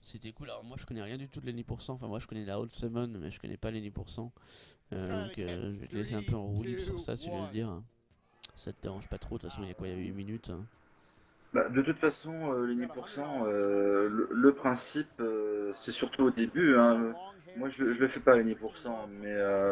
C'était cool. Alors moi je connais rien du tout de l'Any%. Enfin moi je connais la Old Summon mais je connais pas l'Any%. Donc je vais te laisser un peu en roue libre sur ça si je veux dire. Ça te dérange pas trop, de toute façon il y a quoi, il y a 8 minutes. Hein. Bah, de toute façon, les 10%, le principe, c'est surtout au début, hein. Moi, je le fais pas les 10%, mais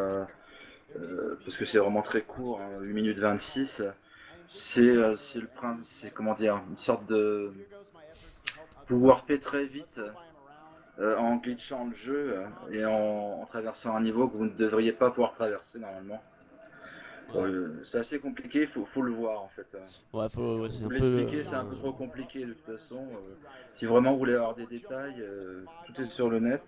parce que c'est vraiment très court, hein, 8 minutes 26. C'est le principe, c'est comment dire, une sorte de pouvoir fait très vite en glitchant le jeu et en traversant un niveau que vous ne devriez pas pouvoir traverser normalement. Ouais. C'est assez compliqué, faut le voir en fait. Ouais, ouais, c'est Vous un peu. l'expliquer, c'est un peu trop compliqué de toute façon. Si vraiment vous voulez avoir des détails, tout est sur le net.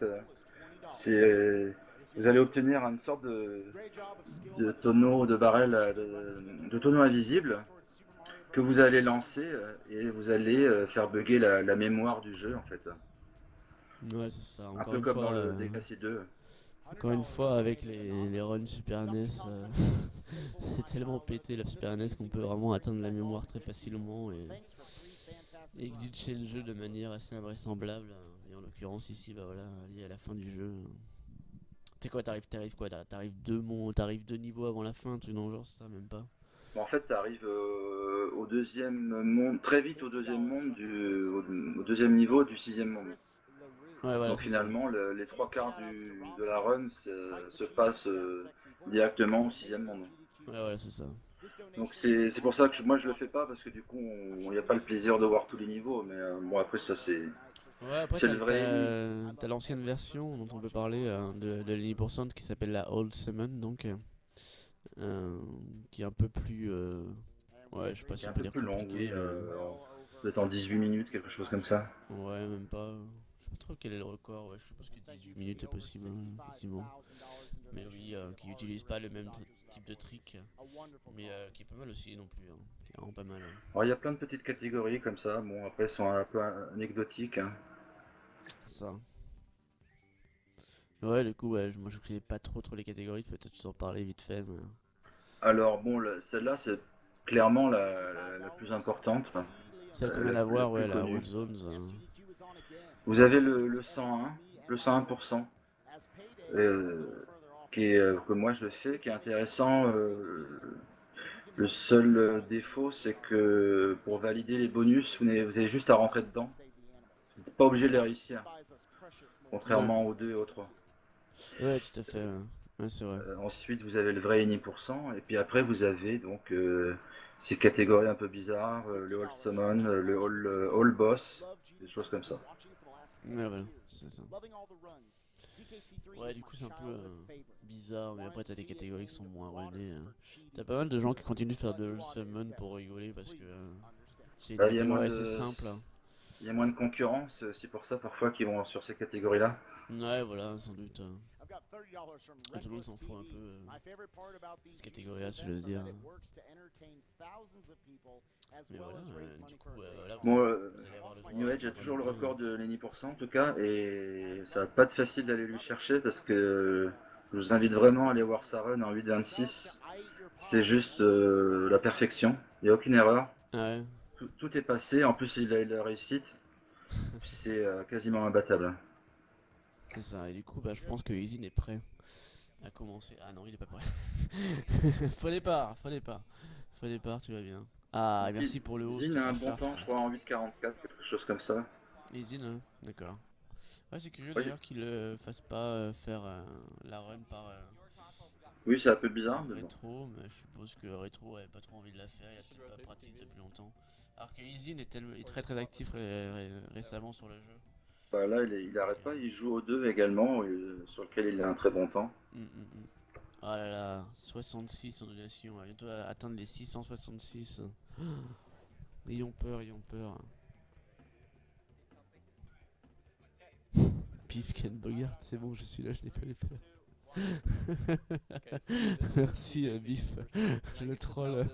C'est, vous allez obtenir une sorte de tonneau, de barrel, de tonneau invisible que vous allez lancer et vous allez faire bugger la mémoire du jeu en fait. Ouais, c'est ça. Un peu comme dans le Legacy 2. Encore une fois, avec les runs Super NES, c'est tellement pété la Super NES qu'on peut vraiment atteindre la mémoire très facilement et glitcher le jeu de manière assez invraisemblable. Et en l'occurrence ici, bah voilà, lié à la fin du jeu. Tu sais quoi, t'arrives quoi? T'arrives deux niveaux avant la fin, un truc dans le genre, c'est ça, même pas? Bon, en fait, tu arrives au deuxième monde, très vite au deuxième monde, au deuxième niveau du sixième monde. Ouais, voilà, Donc c'est ça. finalement, les trois quarts de la run se passent directement au sixième monde. Ouais, voilà, c'est ça. Donc c'est pour ça que moi je le fais pas parce que du coup il n'y a pas le plaisir de voir tous les niveaux. Mais bon après ça Ouais, après c'est le vrai ennemi. t'as l'ancienne version dont on peut parler de l'Uni% qui s'appelle la Old Summon, donc euh, qui est un peu plus, ouais, je sais pas Qui est si un on peut peu dire plus long, compliqué, oui. mais Peut-être en 18 minutes, quelque chose comme ça. ouais, même pas. Je sais pas trop quel est le record, ouais, je suppose que 18 minutes est possible, hein, effectivement. Mais oui, qui utilise pas le même type de trick, mais qui est pas mal aussi non plus, hein, qui est vraiment pas mal. Hein. Alors il y a plein de petites catégories comme ça. Bon après elles sont un peu anecdotiques, hein. Ça. Ouais, du coup, ouais, moi je connais pas trop les catégories, peut-être tu en parler vite fait, mais... Alors bon celle-là c'est clairement la plus importante, Celle qu'on vient la d'avoir, plus ouais, la All connue. Zones. Vous avez le 101, le 101%, que moi je fais, qui est intéressant. Le seul défaut, c'est que pour valider les bonus, vous avez juste à rentrer dedans. Vous n'êtes pas obligé de les réussir, Ouais, contrairement aux 2 et aux 3. ouais, tout à fait, ouais, c'est vrai. Ensuite, vous avez le vrai Eni et puis après, vous avez donc ces catégories un peu bizarres, le All Summon, All Boss, des choses comme ça. Ouais, voilà, c'est ça. Ouais, du coup, c'est un peu bizarre, mais après, t'as des catégories qui sont moins runées. T'as pas mal de gens qui continuent de faire de All Summon pour rigoler parce que c'est une Là, il y a catégorie assez simple. Hein. il y a moins de concurrence, c'est aussi pour ça parfois qu'ils vont sur ces catégories-là. Ouais, voilà, sans doute. Et tout le monde s'en fout un peu cette catégorie-là, si je veux dire. Mais voilà, du coup, là, Bon, vous allez avoir le droit New à Age une a bonne toujours le run. record de l'Eni en tout cas, et ça va pas être facile d'aller lui chercher parce que je vous invite vraiment à aller voir sa run en 8.26. C'est juste la perfection, il n'y a aucune erreur, Ah ouais, tout est passé, en plus il a eu la réussite, c'est quasiment imbattable. c'est ça. Et du coup, bah, je pense que Easy est prêt à commencer. Ah non, il est pas prêt. Faux départ, faux départ. Faux départ, tu vas bien. Ah, et Donc merci pour le host, Zin a un bon Raflarf. temps, je crois en 8.44, quelque chose comme ça. Easy, hein, d'accord. Ouais, c'est curieux Oui, d'ailleurs qu'il fasse pas faire la run oui c'est un peu bizarre, par mais bon. rétro, mais je suppose que rétro avait pas trop envie de la faire, il a peut-être pas pratiqué depuis longtemps. Alors que Easy est très très actif récemment sur le jeu. Bah, là il Donc, arrête pas, il joue aux deux également, sur lequel il a un très bon temps. mm, mm, mm. Oh là là, 66 en donation, on va bientôt atteindre les 666. Ayons peur, ayons peur. Pif Ken Bogart, c'est bon, je suis là, je n'ai pas les peurs. Merci Biff, le troll.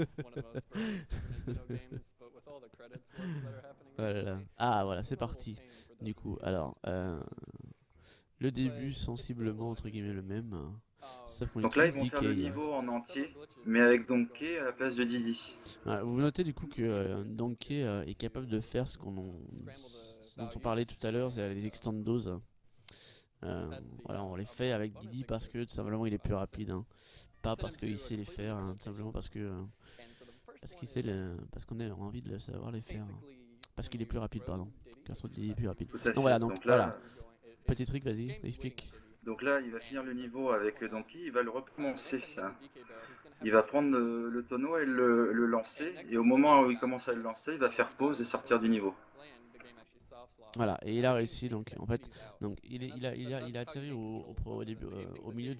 Oh là là. Ah voilà, c'est parti. Du coup, alors, le début sensiblement entre guillemets le même, sauf qu'on Donc là ils utilise vont faire le Decay. niveau en entier, mais avec Donkey à la place de Dizzy. Vous notez du coup que Donkey est capable de faire dont on parlait tout à l'heure, c'est les extendos. Voilà, on les fait avec Didi parce que tout simplement il est plus rapide, hein. Pas parce qu'il sait les faire, hein, tout simplement parce qu'on a envie de le savoir les faire, hein. Parce qu'il est plus rapide, pardon. Car Didi est plus rapide. Tout à Donc fait. voilà, donc voilà. Petit truc, vas-y, explique. Donc là, il va finir le niveau avec Donkey, il va le recommencer, hein. Il va prendre le tonneau et le lancer, et au moment où il commence à le lancer, il va faire pause et sortir du niveau. Voilà, et il a réussi, donc en fait, donc il a atterri au début, au milieu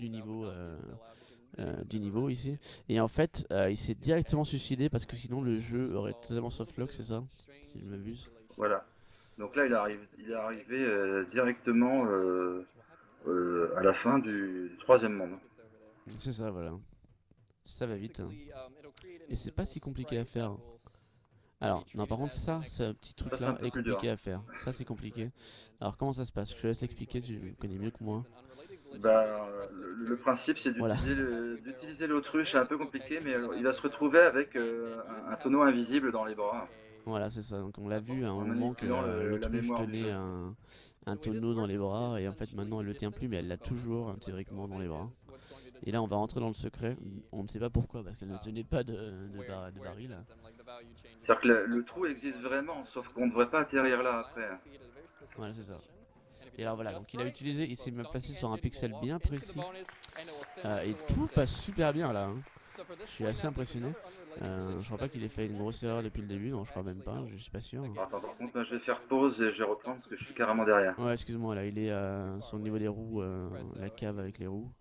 du niveau ici, et en fait, il s'est directement suicidé parce que sinon le jeu aurait totalement softlock, c'est ça, si je ne m'abuse. Voilà. Donc là, il est arrivé directement à la fin du troisième monde. C'est ça, voilà. Ça va vite, hein. Et c'est pas si compliqué à faire, hein. Alors, non, par contre, ça, ce petit Ça, truc c'est un là peu est plus dur. compliqué à faire. Ça, c'est compliqué. Alors, comment ça se passe? Je te laisse expliquer, tu connais mieux que moi. Bah, le principe, c'est Voilà. d'utiliser l'autruche. C'est un peu compliqué, mais il va se retrouver avec un tonneau invisible dans les bras, Voilà, c'est ça. Donc, on l'a vu à un en moment que manipulant la l'autruche mémoire du tenait jeu. un tonneau dans les bras, et en fait, maintenant, elle le tient plus, mais elle l'a toujours, hein, théoriquement, dans les bras. Et là, on va rentrer dans le secret. On ne sait pas pourquoi, parce qu'elle ne tenait pas de baril. C'est-à-dire que le trou existe vraiment, sauf qu'on ne devrait pas atterrir là après. Voilà, c'est ça. Et alors voilà, donc il s'est même placé sur un pixel bien précis, et tout passe super bien là, hein. Je suis assez impressionné. Je crois pas qu'il ait fait une grosse erreur depuis le début, non, je crois même pas, je suis pas sûr. Attends, par contre, je vais faire pause et je vais reprendre parce que je suis carrément derrière. Ouais, excuse-moi, là, il est sur le niveau des roues, la cave avec les roues.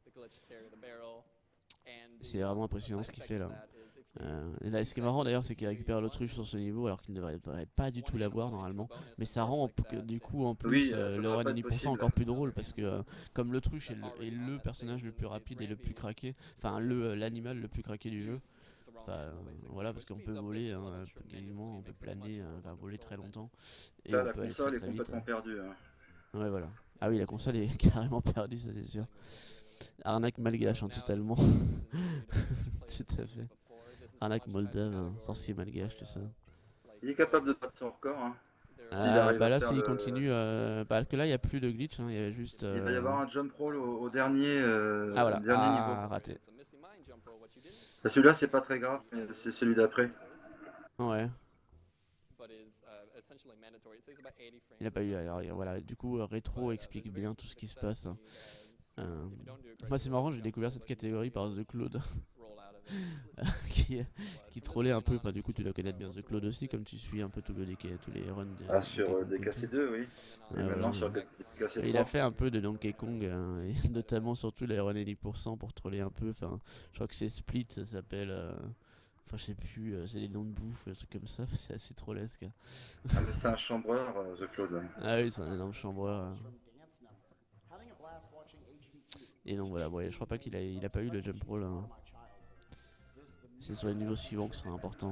C'est vraiment impressionnant ce qu'il fait là. Et là, ce qui est marrant d'ailleurs, c'est qu'il récupère l'autruche sur ce niveau alors qu'il ne devrait pas du tout l'avoir normalement. Mais ça rend du coup en plus Oui, ça le devrait run pas à être 10% possible. encore plus drôle parce que comme l'autruche est le personnage le plus rapide et le plus craqué, enfin l'animal le plus craqué du jeu. Enfin, voilà, parce qu'on peut voler, hein, quasiment, on peut planer, enfin voler très longtemps et Là, on la peut aller très console est très vite, complètement hein. perdue, hein. Ouais, voilà. Ah oui, la console est carrément perdue, ça c'est sûr. Arnaque malgache, hein, totalement. Tout à fait. Arnaque moldave, hein, sorcier malgache, tout ça. Il est capable de battre son record, hein. S'il Ah, arrive bah à là, faire s'il le. continue, bah que là, il n'y a plus de glitch, hein, il y a juste. Il va y avoir un jump roll au Ah voilà, dernier niveau. ah, raté. Bah, celui-là, c'est pas très grave, mais c'est celui d'après. Ouais, il a pas eu. Alors, voilà, du coup, Rétro explique bien tout ce qui se passe, hein. Euh, Moi, c'est marrant, j'ai découvert cette catégorie par The Cloud, qui, qui trollait un peu. Enfin, du coup, tu dois connaître bien The Cloud aussi, comme tu suis un peu tous les runs Ah, de sur Donkey Kong Country. DKC2, oui. Et Ouais, voilà. maintenant sur Et il a DKC3. fait un peu de Donkey Kong, et notamment surtout les run à 10% pour troller un peu. Enfin, je crois que c'est Split, ça s'appelle. Enfin, je sais plus, c'est des noms de bouffe, des trucs comme ça, c'est assez trollesque. Ah, mais c'est un chambreur, The Cloud. Ah oui, c'est un énorme chambreur. Et donc voilà, ouais, je crois pas il a pas eu le jump roll, hein. C'est sur les niveaux suivants que ce sera important.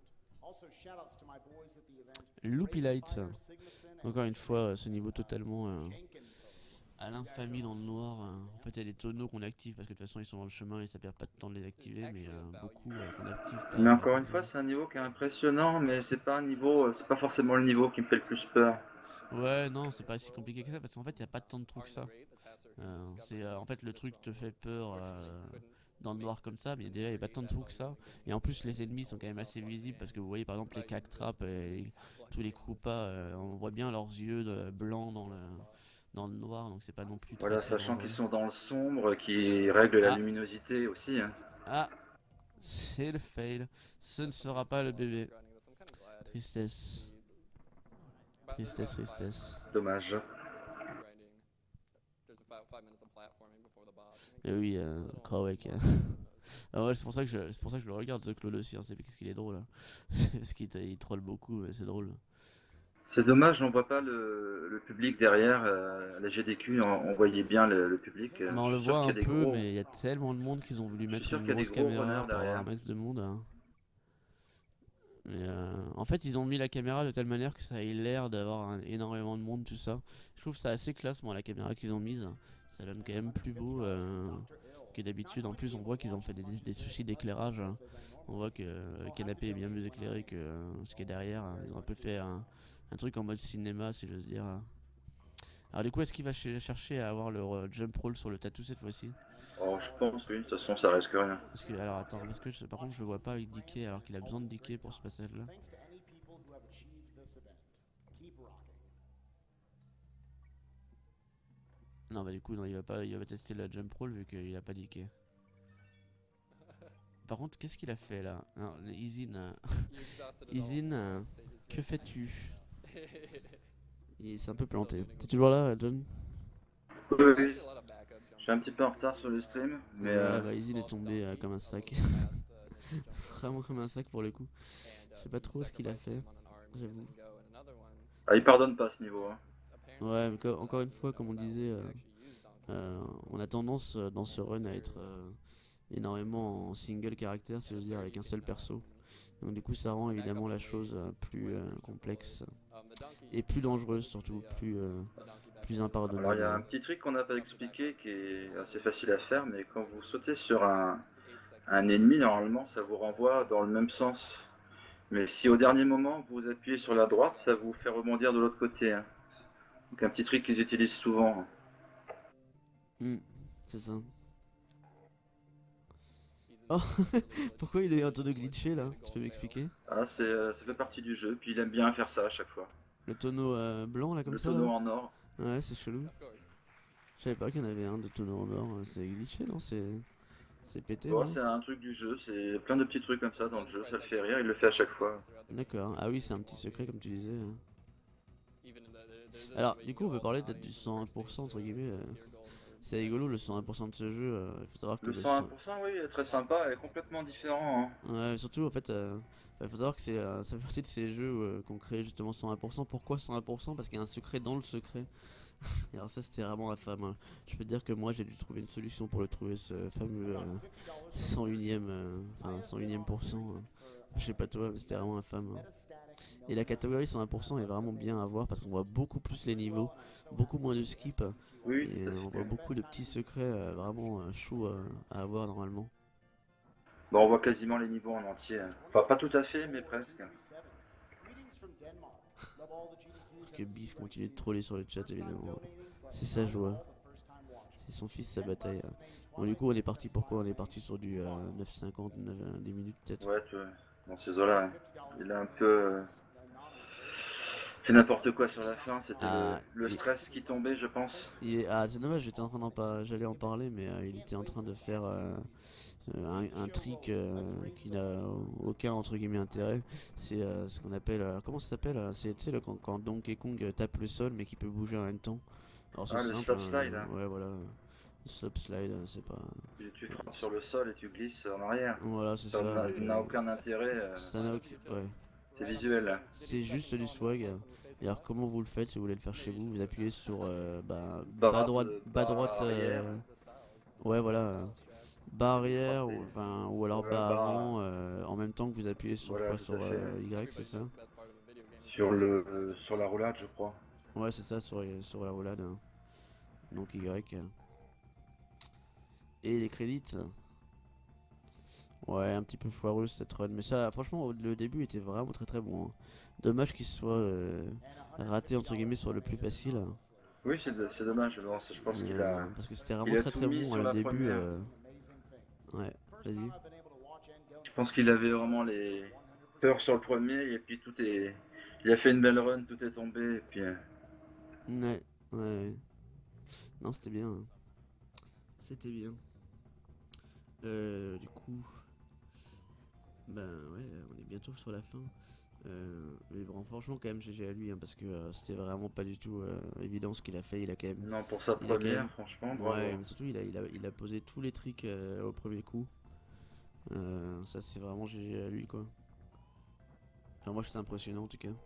Loopy Lights, encore une fois, ce niveau totalement à l'infamie dans le noir. En fait, il y a des tonneaux qu'on active parce que de toute façon ils sont dans le chemin et ça perd pas de temps de les activer, mais beaucoup qu'on active pas. Mais encore une fois, c'est un niveau qui est impressionnant, mais c'est pas un niveau, c'est pas forcément le niveau qui me fait le plus peur. Ouais, non, c'est pas si compliqué que ça parce qu'en fait, il y a pas tant de trous que ça. En fait, le truc te fait peur dans le noir comme ça, mais déjà il n'y a pas tant de trous que ça. Et en plus, les ennemis sont quand même assez visibles parce que vous voyez par exemple les cactraps et tous les krupas, on voit bien leurs yeux blancs dans le noir, donc c'est pas non plus très Voilà, très sachant qu'ils dangereux. sont dans le sombre, qui règle la Ah, luminosité aussi, hein. ah, c'est le fail. Ce ne sera pas le bébé. Tristesse, tristesse, tristesse. Dommage. Et oui, Krawek. Ah ouais, c'est pour ça que je le regarde, ce Claude aussi, hein, c'est parce qu'il est drôle, hein. C'est parce il troll beaucoup, mais c'est drôle. C'est dommage, on voit pas le public derrière. La GDQ, on voyait bien le public. Bah, on Je le suis sûr voit qu'il y un a des peu, gros, mais il y a tellement de monde qu'ils ont voulu je suis mettre sûr une qu'il y a des grosse gros caméra runners pour avoir un derrière. max de monde, hein. Mais en fait, ils ont mis la caméra de telle manière que ça ait l'air d'avoir énormément de monde, tout ça. Je trouve ça assez classe, moi, la caméra qu'ils ont mise. Ça donne quand même plus beau que d'habitude. En plus, on voit qu'ils ont fait des soucis d'éclairage, hein. On voit que le canapé est bien mieux éclairé que ce qui est derrière. Ils ont un peu fait un truc en mode cinéma, si j'ose dire. Alors du coup, est-ce qu'il va chercher à avoir le jump roll sur le tatou cette fois-ci? Oh, je pense que oui, de toute façon, ça risque rien. Parce que, alors attends, parce que par contre je le vois pas avec DK alors qu'il a besoin de DK pour ce passage-là. Non bah du coup non, il va tester la jump roll vu qu'il a pas DK. Par contre, qu'est-ce qu'il a fait là? Non, Izin, Izin, que fais-tu? Il s'est un peu planté. T'es toujours là, John? Oui, oui, oui. Je suis un petit peu en retard sur le stream, mais Ouais, bah Izin est tombé comme un sac. Vraiment comme un sac pour le coup. Je sais pas trop ce qu'il a fait, j'avoue. ah, il pardonne pas à ce niveau. Hein. Ouais, mais encore une fois, comme on disait, on a tendance dans ce run à être énormément en single caractère, si j'ose dire, avec un seul perso. Donc du coup, ça rend évidemment la chose plus complexe et plus dangereuse, surtout plus Alors il y a un impardonnable. petit truc qu'on n'a pas expliqué qui est assez facile à faire, mais quand vous sautez sur un ennemi, normalement ça vous renvoie dans le même sens. Mais si au dernier moment vous appuyez sur la droite, ça vous fait rebondir de l'autre côté. Hein. Donc un petit truc qu'ils utilisent souvent. Hmm, c'est ça. Oh, pourquoi il est en train de glitcher là? Tu peux m'expliquer? Ah, ça fait partie du jeu, puis il aime bien faire ça à chaque fois. Le tonneau blanc là comme Le ça là? tonneau en or. Ouais, c'est chelou. Je savais pas qu'il y en avait un de tonneau en or. C'est glitché non? C'est pété Bon, non? c'est un truc du jeu, c'est plein de petits trucs comme ça dans le jeu, ça le fait rire, il le fait à chaque fois. D'accord. Ah oui, c'est un petit secret comme tu disais. Alors, du coup, on peut parler peut-être du 101% entre guillemets. C'est rigolo le 101% de ce jeu. Il faut savoir que Le le 101%, oui, est très sympa, est complètement différent. Hein. ouais, surtout en fait, il faut savoir que ça fait partie de ces jeux qu'on crée justement 101%. Pourquoi 101%? Parce qu'il y a un secret dans le secret. Et alors ça c'était vraiment infâme. Hein. Je peux te dire que moi j'ai dû trouver une solution pour le trouver ce fameux 101ème, enfin 101ème pourcent. Je sais pas toi, mais c'était vraiment infâme. Hein. Et la catégorie 101% est vraiment bien à voir parce qu'on voit beaucoup plus les niveaux, beaucoup moins de skip. Oui, Et tout à on voit fait. beaucoup de petits secrets vraiment chauds à avoir normalement. Bon, on voit quasiment les niveaux en entier. Hein. Enfin, pas tout à fait, mais presque. Parce que Biff continue de troller sur le chat évidemment. C'est sa joie. C'est son fils, sa bataille. Bon du coup on est parti pourquoi? On est parti sur du 9,50, 10 minutes peut-être. Ouais, dans ces eaux-là, hein. Il a un peu fait n'importe quoi sur la fin. C'était Ah, le stress qui tombait, je pense. ah c'est dommage, j'allais en parler mais il était en train de faire un trick qui n'a aucun entre guillemets intérêt. C'est ce qu'on appelle, comment ça s'appelle? C'est tu sais, quand Donkey Kong tape le sol mais qui peut bouger en même temps. Alors c'est Ah, le simple, stop hein, slide. Hein. ouais voilà. Slop slide, c'est pas. Tu frappes sur le sol et tu glisses en arrière. Voilà, c'est Ça ça. n'a aucun intérêt. Ouais. C'est visuel. Hein. C'est juste du swag. Et alors comment vous le faites si vous voulez le faire chez vous? Vous appuyez sur bas droite, Arrière. ouais voilà, bas Et vous arrière frappez. ou alors Voilà, bas avant en même temps que vous appuyez sur voilà, quoi? tout à Sur fait. Y, c'est ça? Sur la roulade, je crois. Ouais, c'est ça sur la roulade. Hein. Donc Y. Et les crédits. Ouais, un petit peu foireuse cette run. Mais ça, franchement, le début était vraiment très très bon. Hein. Dommage qu'il soit raté entre guillemets sur le plus facile. Oui, c'est dommage. Bon, je pense Parce que c'était vraiment il a très tout très mis bon sur le la début. première. Ouais, vas-y. Je pense qu'il avait vraiment les peurs sur le premier et puis tout est. Il a fait une belle run, tout est tombé et puis. Ouais, ouais. Non, c'était bien. Hein. C'était bien. Du coup, ben ouais, on est bientôt sur la fin. Mais bon, franchement, quand même, GG à lui, hein, parce que c'était vraiment pas du tout évident ce qu'il a fait. Non, pour sa Il a quand première, même, franchement, bravo. ouais, mais surtout, il a posé tous les tricks au premier coup. Ça, c'est vraiment GG à lui, quoi. Enfin, moi, c'est impressionnant en tout cas.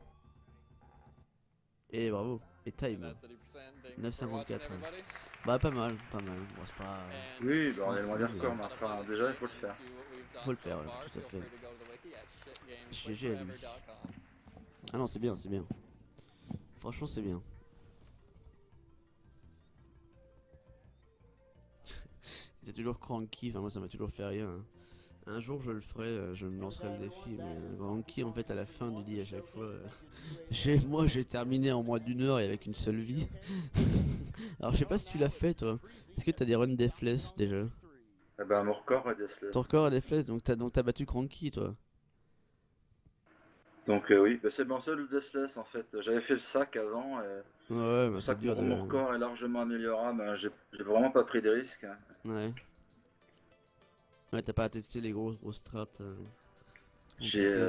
Et bravo. Et time. 9,54. Bah, pas mal, pas mal. Bon, c'est pas Oui, bah, on est loin des fou, mais records, mais enfin, déjà, il faut le faire. faut le faire, ouais, tout à fait. GG à lui. Ah non, c'est bien, c'est bien. Franchement, c'est bien. C'est toujours cranky, enfin moi ça m'a toujours fait rire. Hein. Un jour je le ferai, je me lancerai le défi, mais Ranky en fait à la fin il dit à chaque fois moi j'ai terminé en moins d'une heure et avec une seule vie. Alors je sais pas si tu l'as fait toi. Est-ce que t'as des runs Deathless déjà? Eh ben, mon record est Deathless. Ton record est Deathless donc t'as battu Cranky toi. Donc oui, bah, c'est mon seul Deathless en fait. J'avais fait le sac avant. Ouais C'est bah pour c'est ça que dur mon de. record est largement améliorable. Hein. J'ai vraiment pas pris de risques. Hein. Ouais. Ouais t'as pas testé les grosses strats J'ai compliquées.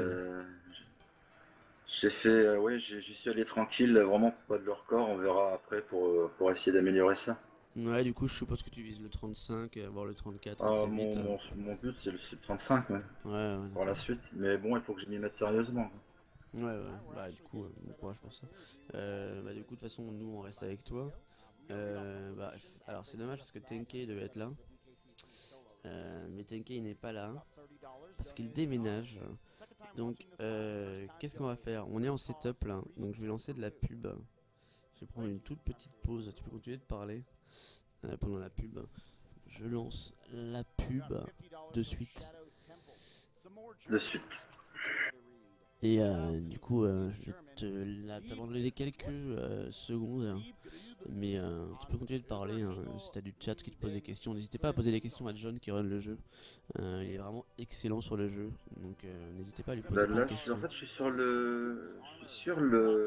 j'ai fait, ouais, j'y suis allé tranquille, vraiment pour pas de le record. On verra après pour essayer d'améliorer ça. Ouais du coup je suppose que tu vises le 35 et avoir le 34 Ah, assez vite. mon but c'est le 35 ouais, Ouais pour la d'accord. suite. Mais bon, il faut que je m'y mette sérieusement. Ouais bah du coup bon courage pour ça. Bah du coup de toute façon nous on reste avec toi. Bah, alors c'est dommage parce que Tenkei devait être là. Mais Tenkei n'est pas là parce qu'il déménage. Donc qu'est-ce qu'on va faire? On est en setup là, donc je vais lancer de la pub. Je vais prendre une toute petite pause. Tu peux continuer de parler pendant la pub. Je lance la pub de suite. De suite. Et du coup, je te t'abandonner quelques secondes, hein. Mais tu peux continuer de parler, hein. Si t'as du chat qui te pose des questions, n'hésitez pas à poser des questions à John qui run le jeu. Il est vraiment excellent sur le jeu, donc n'hésitez pas à lui poser Bah plein de là, en questions. fait, je suis sur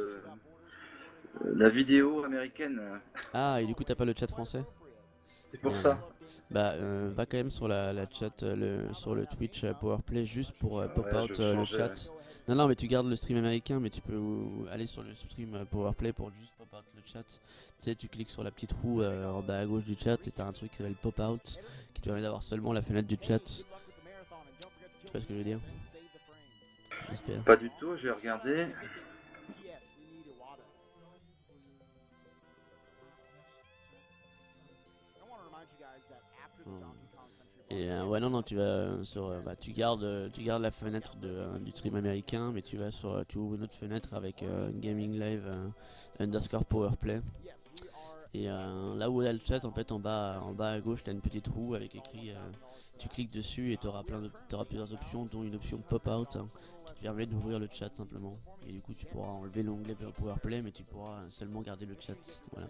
la vidéo américaine. Ah, et du coup, t'as pas le chat français? C'est pour Merde. ça. Bah, va quand même sur la chat, sur le Twitch Powerplay juste pour pop Ouais, je out vais le changer. chat. Non, non, mais tu gardes le stream américain, mais tu peux aller sur le stream Powerplay pour juste pop out le chat. Tu sais, tu cliques sur la petite roue en bas à gauche du chat et t'as un truc qui s'appelle pop out qui te permet d'avoir seulement la fenêtre du chat. Tu vois ce que je veux dire? J'espère. Pas du tout, j'ai regardé. Et ouais non tu vas sur bah, tu gardes la fenêtre du stream américain mais tu vas sur tu ouvres une autre fenêtre avec gaming live underscore powerplay et là où il y a le chat en fait en bas à gauche t'as une petite roue avec écrit tu cliques dessus et t'auras plusieurs options dont une option pop out hein, qui te permet d'ouvrir le chat simplement et du coup tu pourras enlever l'onglet powerplay mais tu pourras seulement garder le chat voilà.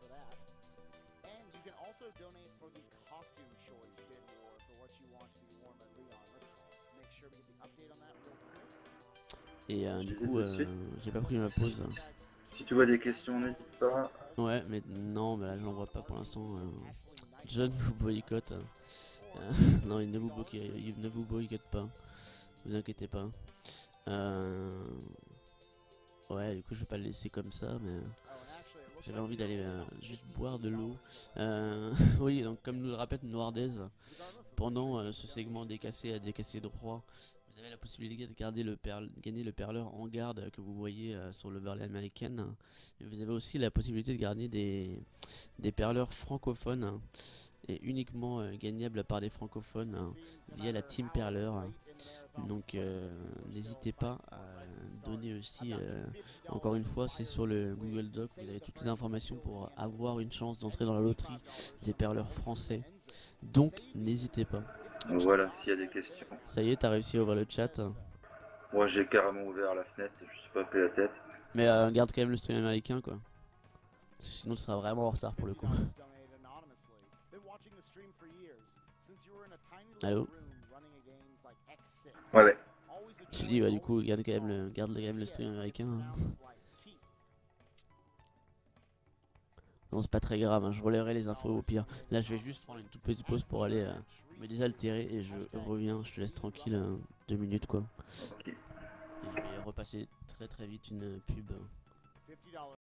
Et du J'y vais coup, tout de suite. j'ai pas pris ma pause. Si tu vois des questions, n'hésite pas. Ouais, mais non, bah là j'en vois pas pour l'instant. John vous boycotte. Non, il ne vous boycotte pas. Vous inquiétez pas. Ouais, du coup, je vais pas le laisser comme ça, mais j'avais envie d'aller juste boire de l'eau. Oui, donc comme nous le rappelle Noirdez, pendant ce segment décassé à décassé droit, vous avez la possibilité de gagner le perleur en garde que vous voyez sur l'overlay américaine. Et vous avez aussi la possibilité de gagner des perleurs francophones et uniquement gagnables par des francophones via la Team Perleur. Donc n'hésitez pas à donner aussi, encore une fois c'est sur le Google Doc, vous avez toutes les informations pour avoir une chance d'entrer dans la loterie des perleurs français. Donc n'hésitez pas. Donc voilà, s'il y a des questions. Ça y est, t'as réussi à ouvrir le chat. Moi, j'ai carrément ouvert la fenêtre, je me suis pas pris la tête. Mais garde quand même le stream américain quoi. Sinon tu seras vraiment en retard pour le coup. Allô? Ouais, ouais. Je dis bah du coup garde quand même le stream américain. Non c'est pas très grave, hein, je relèverai les infos au pire. Là je vais juste prendre une toute petite pause pour aller me désaltérer et je reviens, je te laisse tranquille 2 minutes quoi. Ok. Et je vais repasser très vite une pub.